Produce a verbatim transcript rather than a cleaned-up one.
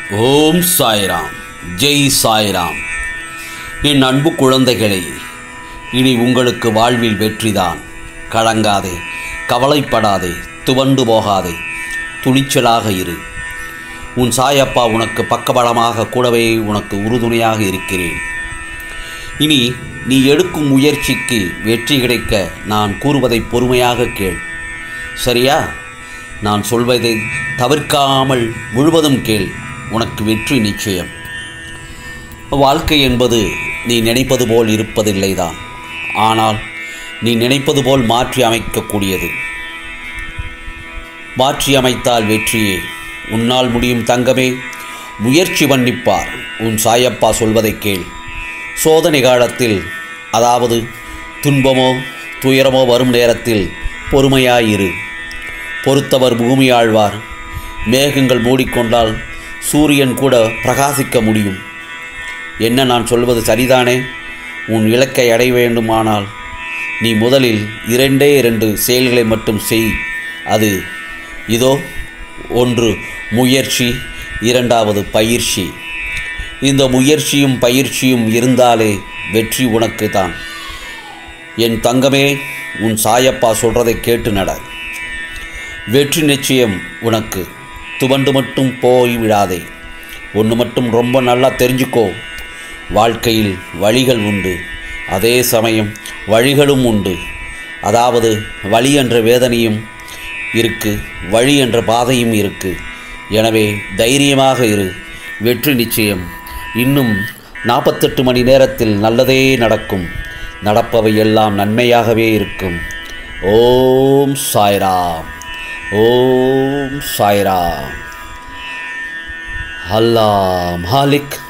ஓம் சாய்ராம். ஜெய் சாய்ராம். என் அன்பு குழந்தைகளே, இனி உங்களுக்கு வாழ்வில் வெற்றிதான். கலங்காதே, கவலைப்படாதே, துவண்டு போகாதே, துணிச்சலாக இரு. உன் சாயப்பா உனக்கு பக்கபலமாக கூடவே உனக்கு உறுதுணையாக இருக்கிறேன். இனி நீ எடுக்கும் முயற்சிக்கு வெற்றி கிடைக்க நான் கூறுவதை பொறுமையாக கேள். சரியா? நான் சொல்வதை தவிர்க்காமல் முழுவதும் கேள். உனக்கு வெற்றி நிச்சயம். வாழ்க்கை என்பது நீ நினைப்பது போல் இருப்பதில்லைதான். ஆனால் நீ நினைப்பது போல் மாற்றி அமைக்கக்கூடியது. மாற்றி அமைத்தால் வெற்றியே. உன்னால் முடியும் தங்கமே. முயற்சி பண்ணிப்பார். உன் சாயப்பா சொல்வதை கேள். சோதனை காலத்தில், அதாவது துன்பமோ துயரமோ வரும் நேரத்தில் பொறுமையாயிரு. பொறுத்தவர் பூமி ஆழ்வார். மேகங்கள் மூடிக்கொண்டால் சூரியன் கூட பிரகாசிக்க முடியும். என்ன நான் சொல்வது சரிதானே? உன் இலக்கை அடைய வேண்டுமானால் நீ முதலில் இரண்டே இரண்டு செயல்களை மட்டும் செய். அது இதோ: ஒன்று முயற்சி, இரண்டாவது பயிற்சி. இந்த முயற்சியும் பயிற்சியும் இருந்தாலே வெற்றி உனக்கு தான். என் தங்கமே, உன் சாயப்பா சொல்கிறதை கேட்டு நட. வெற்றி நிச்சயம் உனக்கு. துவண்டு மட்டும் போய் விடாதே. ஒன்று மட்டும் ரொம்ப நல்லா தெரிஞ்சுக்கோ. வாழ்க்கையில் வழிகள் உண்டு, அதே சமயம் வழிகளும் உண்டு. அதாவது வழி என்ற வேதனையும் இருக்குது, வழி என்ற பாதையும் இருக்குது. எனவே தைரியமாக இரு. வெற்றி நிச்சயம். இன்னும் நாற்பத்தெட்டு மணி நேரத்தில் நல்லதே நடக்கும். நடப்பவை எல்லாம் நன்மையாகவே இருக்கும். ஓம் சாய்ராம். ஓம் சாய்ராம். அல்லாஹ் மாலிக்.